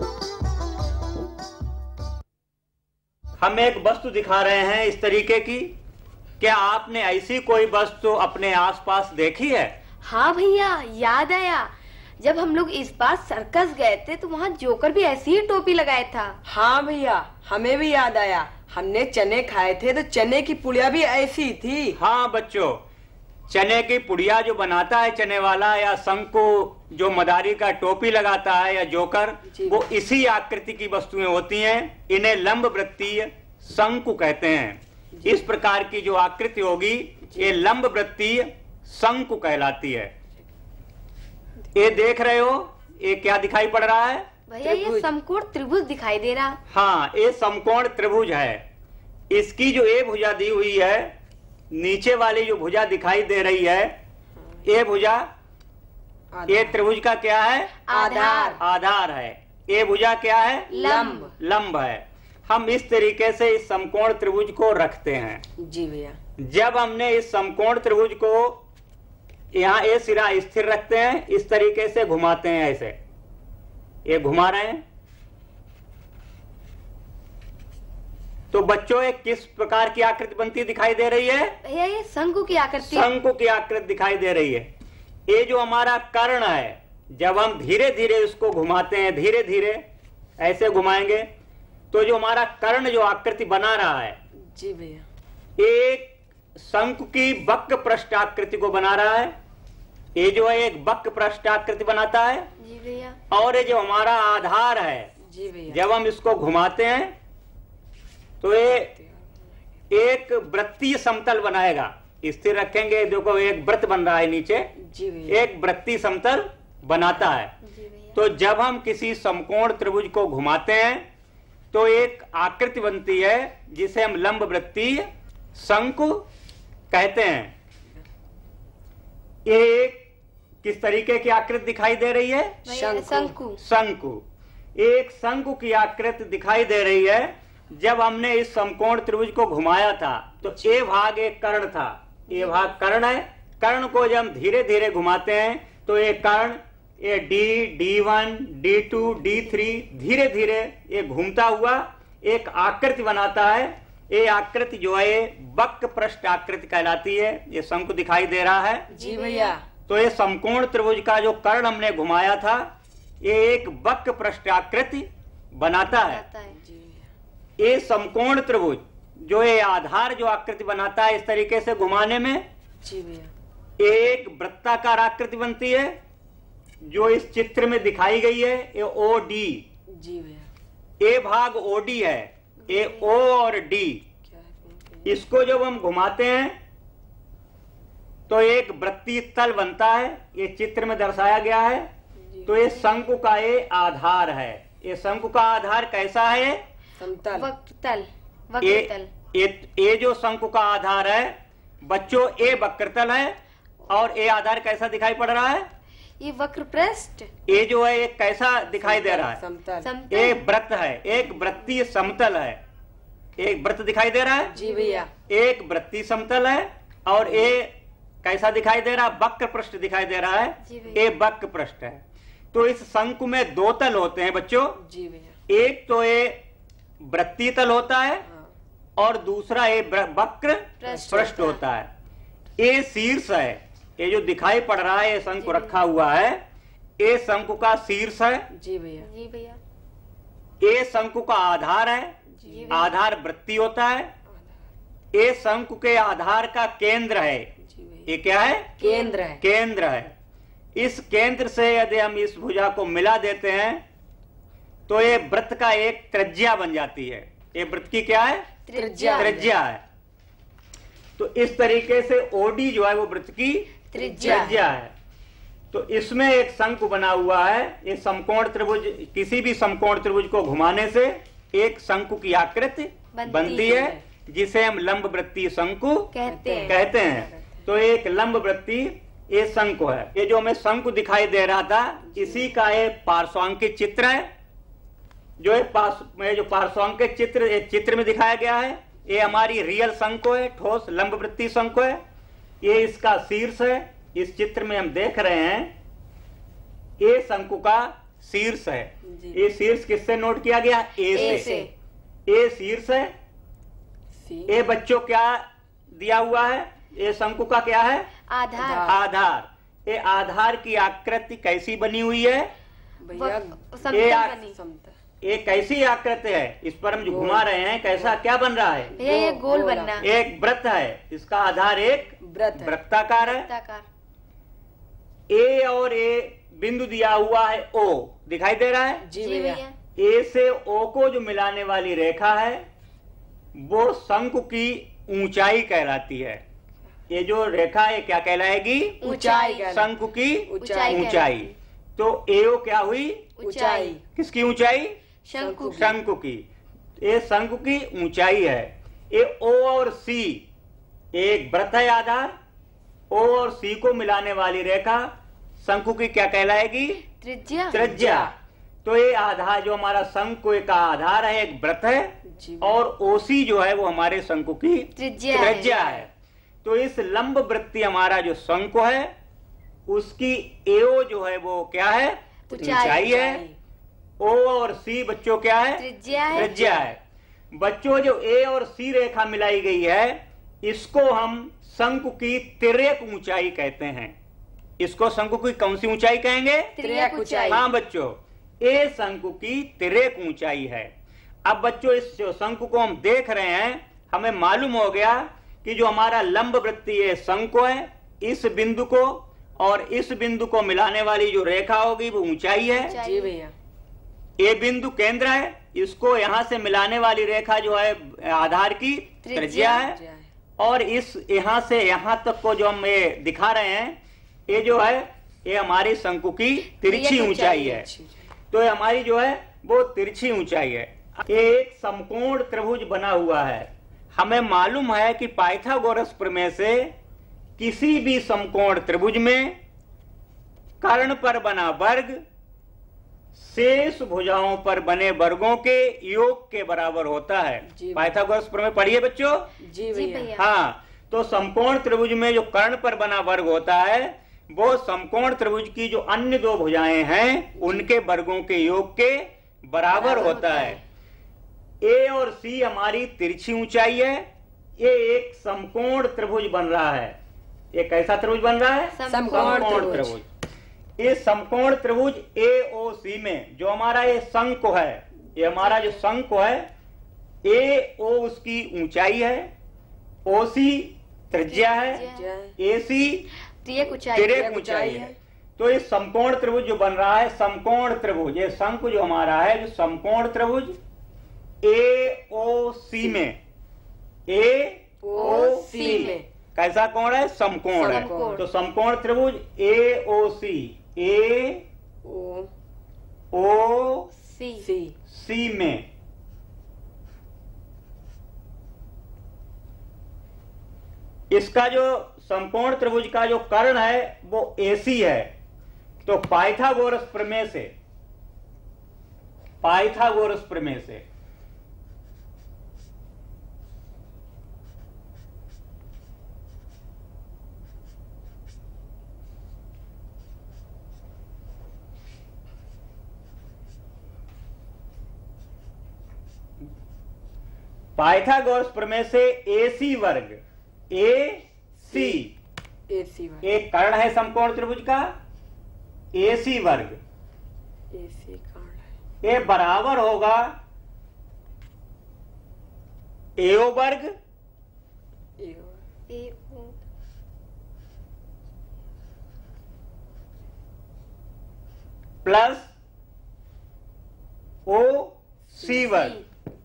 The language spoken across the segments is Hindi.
हम एक वस्तु दिखा रहे हैं इस तरीके की। क्या आपने ऐसी कोई वस्तु अपने आसपास देखी है? हाँ भैया, याद आया। जब हम लोग इस बार सर्कस गए थे तो वहाँ जोकर भी ऐसी ही टोपी लगाया था। हाँ भैया, हमें भी याद आया। हमने चने खाए थे तो चने की पुड़िया भी ऐसी थी। हाँ बच्चों, चने की पुड़िया जो बनाता है चने वाला, या शंकु जो मदारी का टोपी लगाता है, या जोकर, वो इसी आकृति की वस्तुएं होती हैं। इन्हें लंब वृत्तीय शंकु कहते हैं। इस प्रकार की जो आकृति होगी ये लंब वृत्तीय शंकु कहलाती है। ये देख रहे हो, ये क्या दिखाई पड़ रहा है? भैया ये समकोण त्रिभुज दिखाई दे रहा। हाँ, ये समकोण त्रिभुज है। इसकी जो ये भुजा दी हुई है, नीचे वाली जो भुजा दिखाई दे रही है, ये भुजा, ये त्रिभुज का क्या है? आधार। आधार है। ये भुजा क्या है? लंब। लंब है। हम इस तरीके से इस समकोण त्रिभुज को रखते हैं। जी भैया। जब हमने इस समकोण त्रिभुज को यहाँ ये सिरा स्थिर रखते हैं, इस तरीके से घुमाते हैं, ऐसे ये घुमा रहे हैं, तो बच्चों एक किस प्रकार की आकृति बनती दिखाई दे रही है? भैया ये शंकु की आकृति। शंकु की आकृति दिखाई दे रही है। ये जो हमारा कर्ण है, जब हम धीरे धीरे इसको घुमाते हैं, धीरे धीरे ऐसे घुमाएंगे, तो जो हमारा कर्ण जो आकृति बना रहा है, जी भैया, एक शंकु की वक्र पृष्ठ आकृति को बना रहा है। ये जो है एक वक्र पृष्ठ आकृति बनाता है। जी भैया। और ये जो हमारा आधार है, जी भैया, जब हम इसको घुमाते हैं तो ये एक वृत्तीय समतल बनाएगा। स्थिर रखेंगे, देखो एक वृत्त बन रहा है नीचे, जी भैया, एक वृत्तीय समतल बनाता है। जी भैया। तो जब हम किसी समकोण त्रिभुज को घुमाते हैं तो एक आकृति बनती है जिसे हम लंब वृत्तीय शंकु कहते हैं। एक किस तरीके की आकृति दिखाई दे रही है? शंकु। शंकु। एक शंकु की आकृति दिखाई दे रही है। जब हमने इस समकोण त्रिभुज को घुमाया था तो ये भाग एक कर्ण था, ये भाग कर्ण है। कर्ण को जब हम धीरे धीरे घुमाते हैं तो ये कर्ण, ये D1, D2, D3 धीरे धीरे ये घूमता हुआ एक आकृति बनाता है। ये आकृति जो है वक्र पृष्ठ आकृति कहलाती है। ये शंकु दिखाई दे रहा है। जी भैया। तो ये समकोण त्रिभुज का जो कर्ण हमने घुमाया था, ये एक वक्र पृष्ठ आकृति बनाता है। ये समकोण त्रिभुज जो ये आधार जो आकृति बनाता है, इस तरीके से घुमाने में, जी भैया, एक वृत्ताकार आकृति बनती है जो इस चित्र में दिखाई गई है। ये OD। जी भैया। ये भाग OD है, ये O और D। इसको जब हम घुमाते हैं तो एक वृत्तीय तल बनता है, ये चित्र में दर्शाया गया है। तो ये शंकु का ये आधार है। ये शंकु का आधार कैसा है? समतल। वक्रतल। ये जो शंकु का आधार है बच्चों, ये वक्रतल है। और ये आधार कैसा दिखाई पड़ रहा है? ये वक्र पृष्ठ। ये जो है एक कैसा दिखाई दे रहा है? समतल। ये वृत्त है, एक वृत्तीय समतल है। एक वृत्त दिखाई दे रहा है। जी भैया। एक वृत्तीय समतल है। और ये कैसा दिखाई दे रहा है? वक्र पृष्ठ दिखाई दे रहा है। ये वक्र पृष्ठ है। तो इस शंकु में दो तल होते हैं बच्चों। जी भैया। एक तो ये वृत्तीय तल होता है और दूसरा ये वक्र पृष्ठ होता है। ये शीर्ष है, ये जो दिखाई पड़ रहा है, ये शंकु रखा हुआ है, ये शंकु का शीर्ष है। जी भैया। जी भैया। ये शंकु का आधार है। आधार वृत्तीय होता है। ये शंकु के आधार का केंद्र है। ये क्या है? केंद्र है। केंद्र है। इस केंद्र से यदि हम इस भुजा को मिला देते हैं तो ये वृत्त का एक त्रिज्या बन जाती है। ये वृत्त की क्या है? त्रिज्या है। तो इस तरीके से OD जो है वो वृत्त की त्रिज्या है। तो इसमें एक शंकु बना हुआ है। ये समकोण त्रिभुज, किसी भी समकोण त्रिभुज को घुमाने से एक शंकु की आकृति बनती है, जिसे हम लंब वृत्तीय शंकु कहते हैं। तो एक लंब वृत्तीय ये शंकु है। ये जो हमें शंकु दिखाई दे रहा था, इसी का एक पार्श्वांकित चित्र है। जो पार्श्वांकित चित्र में दिखाया गया है, ये हमारी रियल शंकु है, ठोस लंब वृत्तीय शंकु है। ये इसका शीर्ष है। इस चित्र में हम देख रहे हैं ये शंकु का शीर्ष है। जी। ये शीर्ष किससे नोट किया गया? ए से। ए शीर्ष है। ए बच्चों क्या दिया हुआ है? ये शंकु का क्या है? आधार। आधार। ये आधार की आकृति कैसी बनी हुई है? भैया समतल बनी। समतल। ये कैसी आकृति है? इस पर हम जो घुमा रहे हैं कैसा क्या बन रहा है? भैया ये गोल गोल बनना। एक वृत्त है, इसका आधार एक व्रत है। वृत्ताकार है। वृत्ताकार। ए और ए बिंदु दिया हुआ है ओ, दिखाई दे रहा है? जी जी भैया। भैया। ए से ओ को जो मिलाने वाली रेखा है वो शंकु की ऊंचाई कहलाती है। ये जो रेखा है क्या कहलाएगी? ऊंचाई। शंकु की ऊंचाई ऊंचाई। तो एओ क्या हुई? ऊंचाई। किसकी ऊंचाई? शंकु। शंकु की। ये शंकु की ऊंचाई है। ये ओ और सी एक वृत्त है आधार। ओ और सी को मिलाने वाली रेखा शंकु की क्या कहलाएगी? त्रिज्या। त्रिज्या। तो ये आधार जो हमारा शंकु का आधार है एक वृत्त है जी। और ओसी जो है वो हमारे शंकु की त्रिज्या त्रिज्या है। तो इस लंब वृत्ति हमारा जो शंकु है उसकी एओ जो है वो क्या है? ऊंचाई है। ओ और सी बच्चों क्या है? त्रिज्या है। त्रिज्या है। बच्चों जो ए और सी रेखा मिलाई गई है इसको हम शंकु की तिर्यक ऊंचाई कहते हैं। इसको शंकु की कौन सी ऊंचाई कहेंगे? त्रियक ऊंचाई। हाँ बच्चों, ए शंकु की तिर्यक ऊंचाई है। अब बच्चों इस जो शंकु को हम देख रहे हैं हमें मालूम हो गया कि जो हमारा लंब वृत्ति है शंकु है, इस बिंदु को और इस बिंदु को मिलाने वाली जो रेखा होगी वो ऊंचाई है। जी भैया। ये बिंदु केंद्र है, इसको यहाँ से मिलाने वाली रेखा जो है आधार की त्रिज्या है। और इस यहाँ से यहाँ तक को जो हम ये दिखा रहे हैं ये जो है ये हमारी शंकु की तिरछी ऊंचाई है। तो ये हमारी जो है वो तिरछी ऊंचाई है। ये एक समकोण त्रिभुज बना हुआ है। हमें मालूम है कि पाइथागोरस प्रमेय से किसी भी समकोण त्रिभुज में कर्ण पर बना वर्ग शेष भुजाओं पर बने वर्गों के योग के बराबर होता है। पाइथागोरस प्रमेय पढ़िए बच्चों। जी भैया। हाँ, तो समकोण त्रिभुज में जो कर्ण पर बना वर्ग होता है वो समकोण त्रिभुज की जो अन्य दो भुजाएं हैं उनके वर्गों के योग के बराबर होता है। ए और सी हमारी तिरछी ऊंचाई है। ये एक समकोण त्रिभुज बन रहा है। ये कैसा त्रिभुज बन रहा है? समकोण त्रिभुज। इस समकोण त्रिभुज ए ओ सी में जो हमारा ये शंकु है, ये हमारा जो शंकु है, ए ओ उसकी ऊंचाई है, ओ सी त्रिज्या है, ए सी त्रियक ऊंचाई है। तो ये समकोण त्रिभुज जो बन रहा है समकोण त्रिभुज, ये शंकु जो हमारा है जो समकोण त्रिभुज ए ओ सी में, ए ओ सी में कैसा कोण है? समकोण है। तो समकोण त्रिभुज ए ओ सी, ए ओ सी में इसका जो समकोण त्रिभुज का जो कर्ण है वो एसी है। तो पाइथागोरस प्रमेय से पाइथागोरस प्रमेय से एसी वर्ग, ए सी एक कर्ण है समकोण त्रिभुज का, एसी वर्ग ये बराबर होगा एओ वर्ग प्लस ओ सी वर्ग।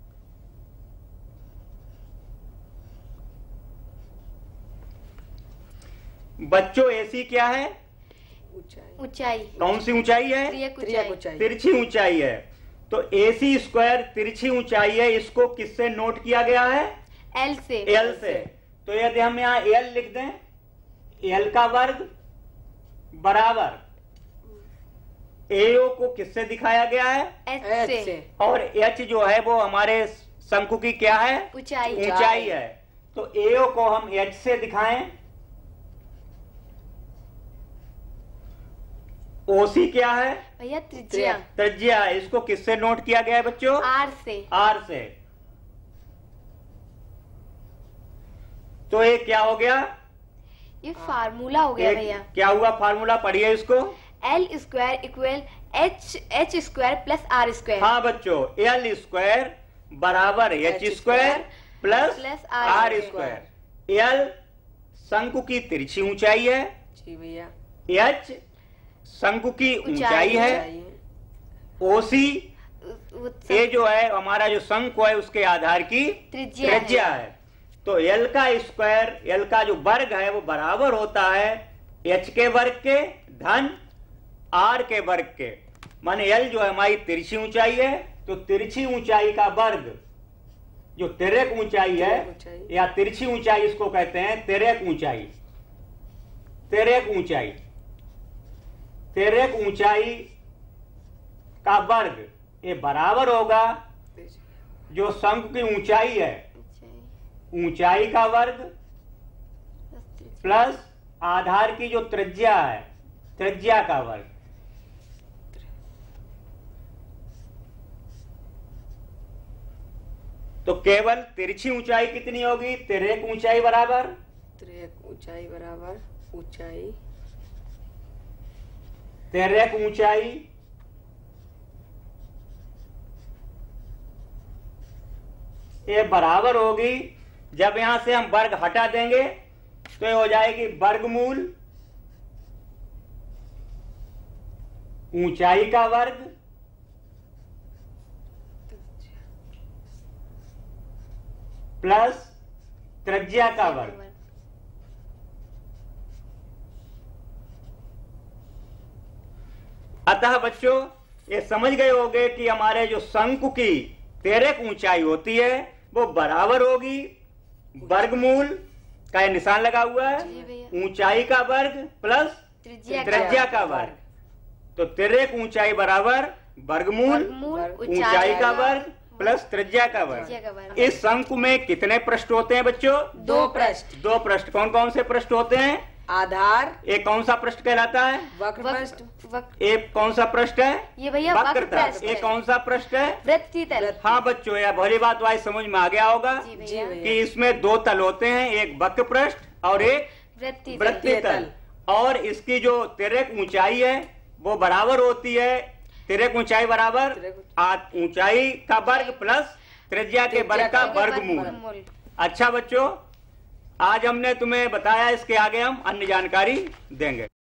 बच्चों एसी क्या है? ऊंचाई। कौन सी ऊंचाई है? तिरछी ऊंचाई है। तो एसी स्क्वायर तिरछी ऊंचाई है, इसको किससे नोट किया गया है? एल से। एल से। तो यदि हम यहाँ एल लिख दें, एल का वर्ग बराबर एओ को किससे दिखाया गया है? एच से। और एच जो है वो हमारे शंकु की क्या है? ऊंचाई है। तो एओ को हम एच से दिखाएं ओसी क्या है? भैया त्रिज्या। त्रिज्या। इसको किससे नोट किया गया है बच्चों? आर से। आर से। तो ये क्या हो गया? ये फार्मूला हो गया भैया। क्या हुआ फार्मूला? पढ़िए इसको। L square equal H square plus R square. हाँ बच्चों, L स्क्वायर बराबर H square plus R square. L शंकु की तिरछी ऊंचाई है। जी भैया। H शंकु की ऊंचाई है। ओसी ये जो है हमारा जो शंकु है उसके आधार की त्रिज्या है। तो L का स्क्वायर, L का जो वर्ग है वो बराबर होता है H के वर्ग के धन R के वर्ग के। माने L जो है हमारी तिरछी ऊंचाई है, तो तिरछी ऊंचाई का वर्ग जो तिर्यक ऊंचाई है या तिरछी ऊंचाई इसको कहते हैं तिर्यक ऊंचाई। तिर्यक ऊंचाई, तिर्यक ऊंचाई का वर्ग ये बराबर होगा जो शंकु की ऊंचाई है, ऊंचाई का वर्ग प्लस आधार की जो त्रिज्या है, त्रिज्या का वर्ग। तो केवल तिरछी ऊंचाई कितनी होगी? तिर्यक ऊंचाई बराबर, तिर्यक ऊंचाई बराबर ऊंचाई, तिर्यक ऊंचाई ये बराबर होगी, जब यहां से हम वर्ग हटा देंगे तो ये हो जाएगी वर्गमूल ऊंचाई का वर्ग प्लस त्रिज्या का वर्ग। अतः बच्चों ये समझ गए होंगे कि हमारे जो शंकु की तिर्यक ऊंचाई होती है वो बराबर होगी वर्गमूल का ये निशान लगा हुआ है ऊंचाई का वर्ग प्लस त्रिज्या का वर्ग। तो तिर्यक ऊंचाई बराबर वर्गमूल ऊंचाई का वर्ग प्लस त्रिज्या का वर्ग। इस शंकु में कितने पृष्ठ होते हैं बच्चों? 2 पृष्ठ। 2 पृष्ठ। कौन कौन से पृष्ठ होते हैं? आधार। एक कौन सा पृष्ठ कहलाता है? वक्र पृष्ठ। एक कौन सा पृष्ठ है? ये भैया वक्र पृष्ठ। एक कौन सा पृष्ठ है? वृत्तीय तल। हाँ बच्चों, यह भली बात वाई समझ में आ गया होगा कि इसमें 2 तल होते हैं, एक वक्र पृष्ठ और एक वृत्तीय तल। और इसकी जो तिर्यक ऊंचाई है वो बराबर होती है, तिर्यक ऊंचाई बराबर ऊंचाई का वर्ग प्लस त्रिज्या के वर्ग का वर्गमूल। अच्छा बच्चों, आज हमने तुम्हें बताया, इसके आगे हम अन्य जानकारी देंगे।